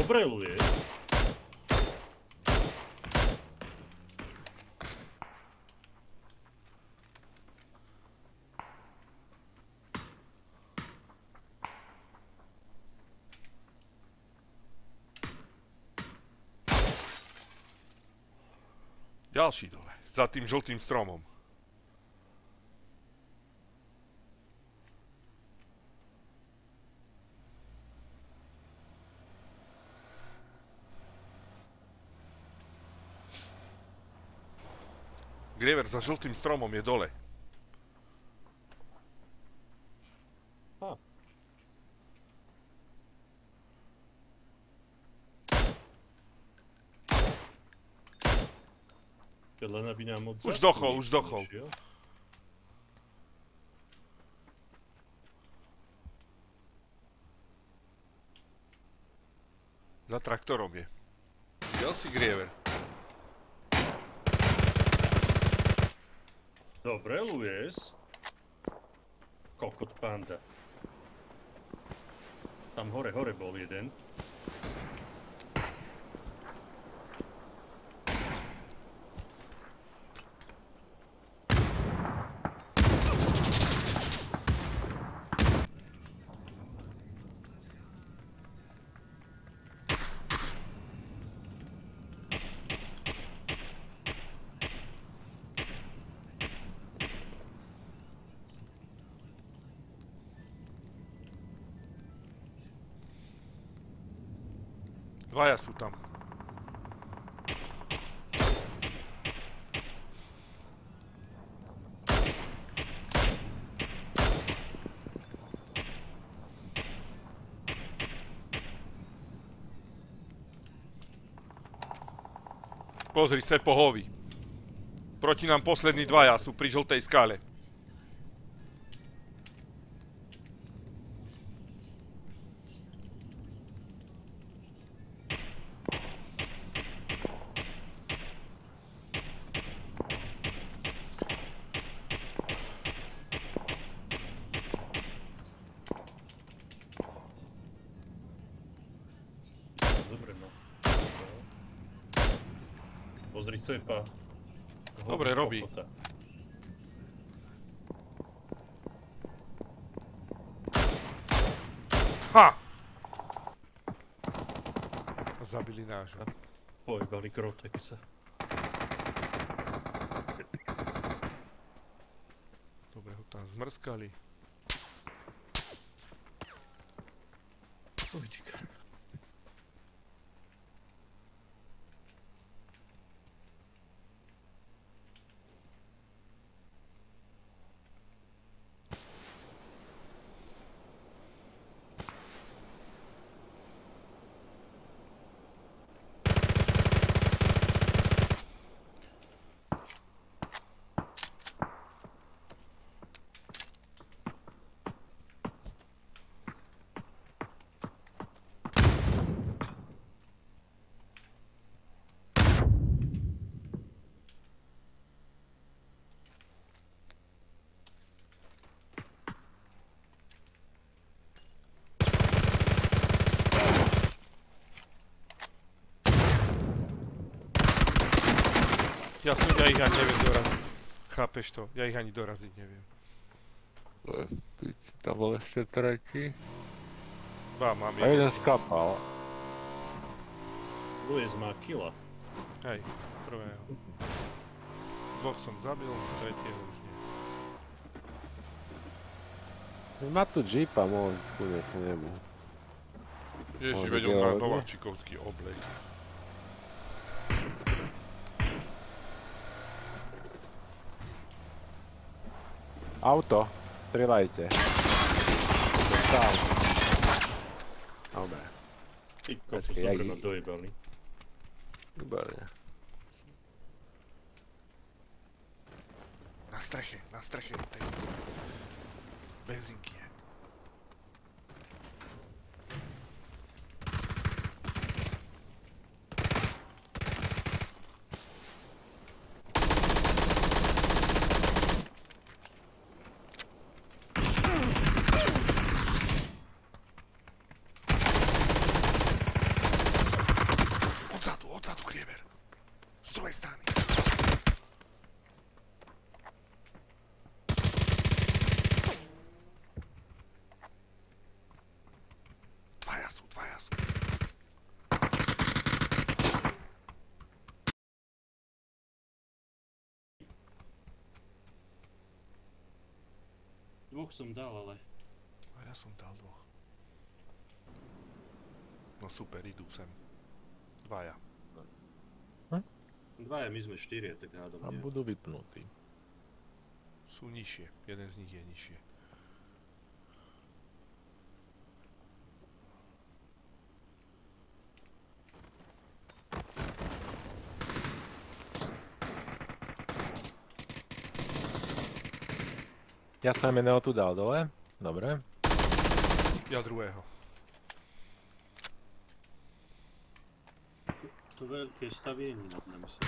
Dobre ľuje. Ďalší dole, za tým žltým stromom. Griever za žltým stromom je dole. Len aby nám odzadu... Už dochol. Za traktorom je. Videl si Griever? Dobre, Luis. Kokot panda. Tam hore bol jeden. Dvaja sú tam. Pozri, Sepohovi. Proti nám poslední dvaja sú pri žltej skale. Pozri Sepa. Dobre robí. Ha! Zabili nášho. Pojebali Grotexa. Dobre ho tam zmrskali. Uvidíka. Ja ich ani neviem doraziť. Chápeš to? Ja ich ani doraziť neviem. Tam bol ešte tretí. Mám a jeden skapal. Luis má killa. Hej, prvého. Dvoch som zabil, tretieho už nie. Má tu džipa, mohol ísť skúňať k nemu. Ježi, veď on má nováčikovský oblek. Auto, strieľajte. Dostal. Dobre. Ty kokos, dobre ma dojebali. Výborne. Na streche tej benzinky je. Z druhej strany. Dvaja sú. Dvoch som dal, ale... A ja som dal dvoch. No super, idú sem. Dvaja. Dvaja, my sme štyria, tak hádam A nie. budú vypnutí. Sú nižšie. Jeden z nich je nižšie. Ja som jedného tu dal dole. Dobre. Ja druhého. To veľké stavienie nad nami sa...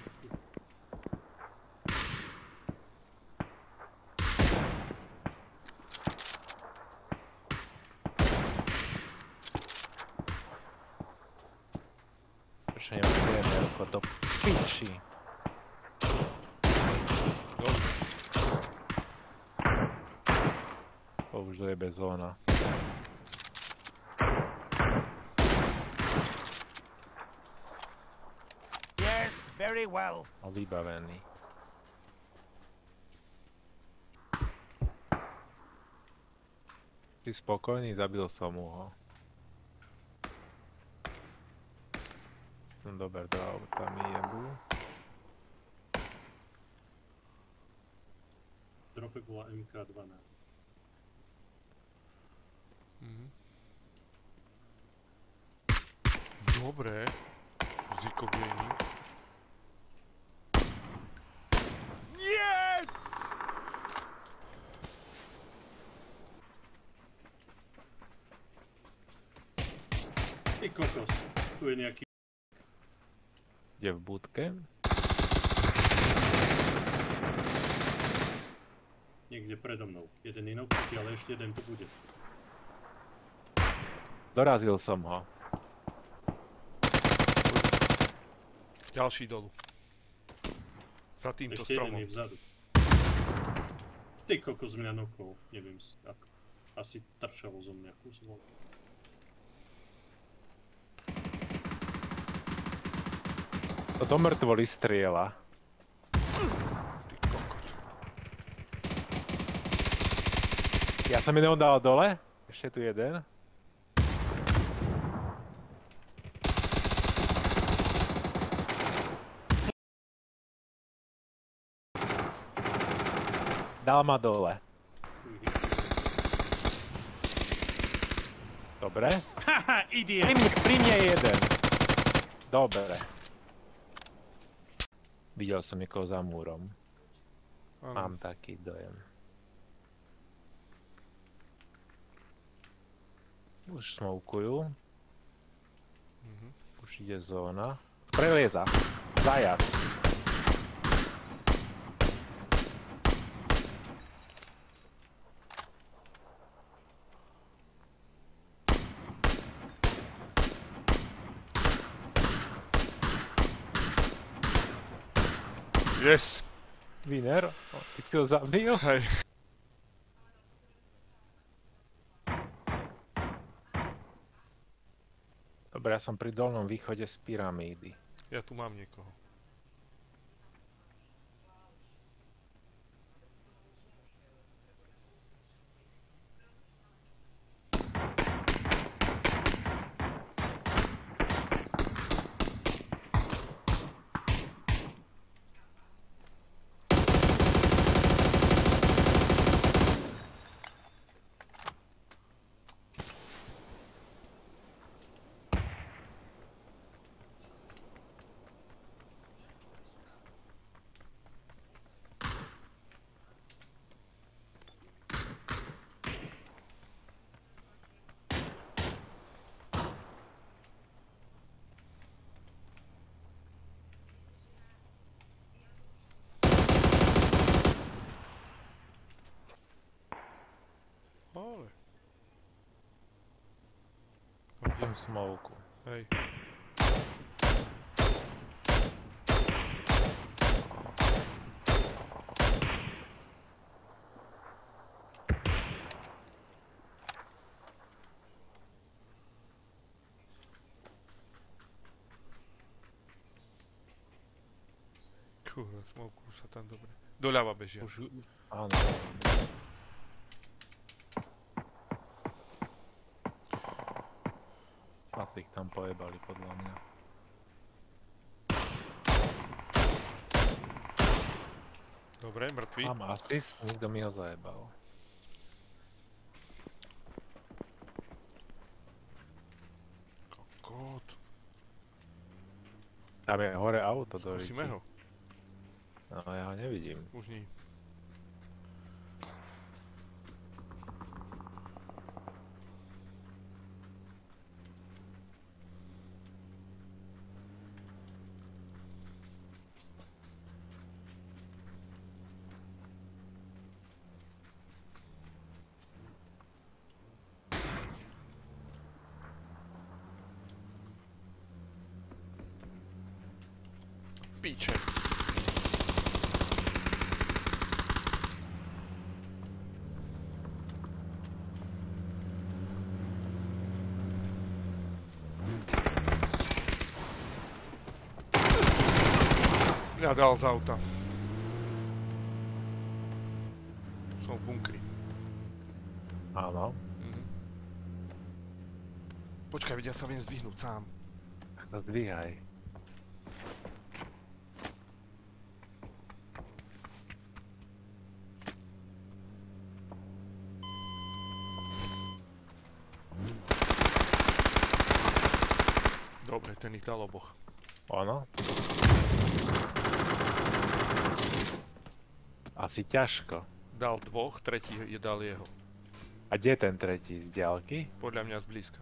Ešte nemám ako to piči. Dobre. To už dojebe zóna. Yes, very well. A vybavený. Si spokojný? Zabil som mu ho. Dobre, do auta mi jebu. Drope bola MK12. Dobre. Zico Gaming. Yes! Ty kokos, tu je nejaký... Kde v budke? Niekde predo mnou. Jeden inokutý, ale ešte jeden tu bude. Dorazil som ho. Ďalší dolu. Za týmto Ešte jeden stromom. je vzadu. Ty kokos mňa nokol, neviem ako. Asi trčalo zo mňa kus vol. Toto mŕtvoli strieľa. Ty kokot. Ja som jedného dal dole. Ešte tu jeden. Dal ma dole. Dobre. Haha, idiot. Pri mne je jeden. Dobre. Videl som niekoho za múrom. Áno. Mám taký dojem. Už smokujú. Už ide zóna. Prelieza. Zajac. Yes! Winner. O, ty si ho zabil? Hej. Dobre, ja som pri dolnom východe z pyramídy. Ja tu mám niekoho. Ale. Tam smoku. Hej. Kurva, smoku sa tam dobre. Doľava bežia. Už... Áno. Asi ich tam pojebali, podľa mňa. Dobre, mŕtvý. Mám asist, nikto mi ho zajebal. Kokot. Tam je hore auto do Skúsime ho. No ja ho nevidím. Už nie. Píče. Ja dal z auta. Som v bunkri. Áno. Počkaj, veď ja sa viem zdvihnúť sám. Tak sa zdvíhaj. Dobre, ten ich dal oboch. Áno. Asi ťažko. Dal dvoch, tretí je dal jeho. A kde je ten tretí? Z diaľky? Podľa mňa zblízka.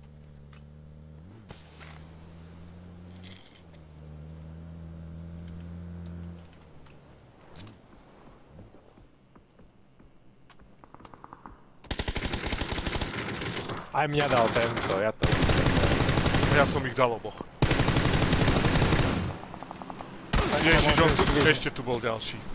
Aj mňa dal tento, ja to... Ja som ich dal oboch. Ježiš, ešte tu bol ďalší.